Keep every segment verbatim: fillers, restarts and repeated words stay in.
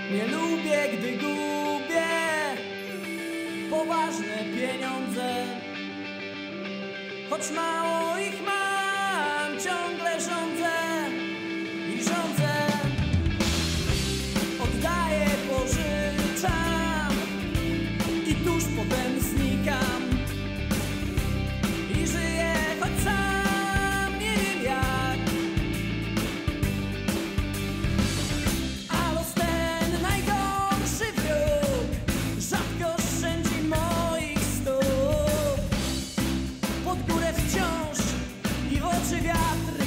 Nie lubię, gdy gubię poważne pieniądze, choć mało ich mam, ciągle rządzę i rządzę. Oddaję, pożyczam i tuż potem znikam i żyję, choć sam nie wiem jak. A los ten najgorszy wróg rzadko szczędzi moich stóp. Pod górę wciąż i w oczy wiatr.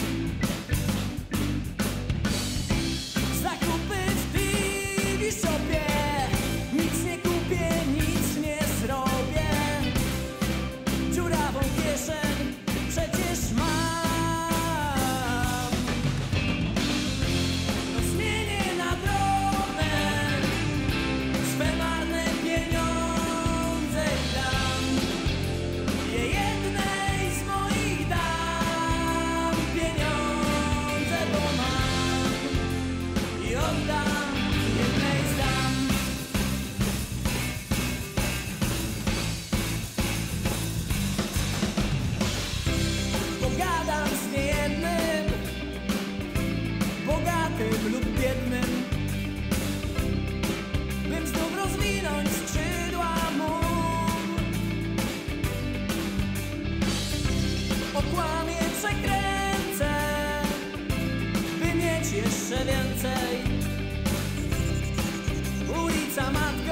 Zakupy w T V Shopie, nic nie kupię, nic nie zrobię. Dziurawą kieszeń przecież mam. No zmienię na drobne swe marne pieniądze i dam je jednej z moich dam. Pieniądze, bo mam i oddam jednej z dam. Pogadam z niejednym, bogatym lub biednym, bym znów rozwinąć skrzydła mógł. Okłamię, przekręcę, by mieć jeszcze więcej. Ulica Matka